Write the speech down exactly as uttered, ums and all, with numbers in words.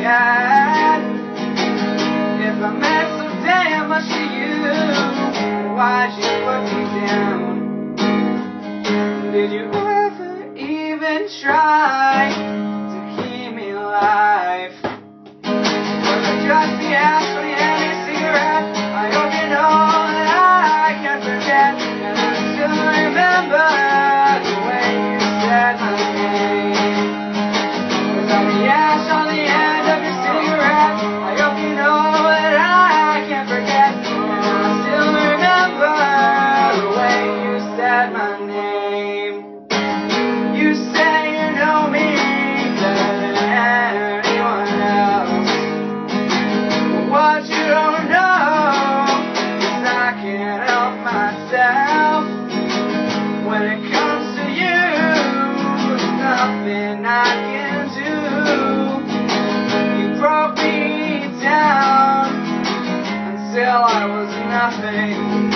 forget. If I meant so damn much to you, why'd you put me down? Did you ever even try to keep me alive? Was it just the ash for the empty cigarette? I hope you know that I can't forget, and I still remember the way you said my name. Was that the ash on the end of your cigarette? I hope you know that I can't forget, and I still remember the way you said my name. You say you know me better than anyone else, but what you don't know is I can't help myself. When it comes to you, there's nothing I can do. You broke me down until I was nothing.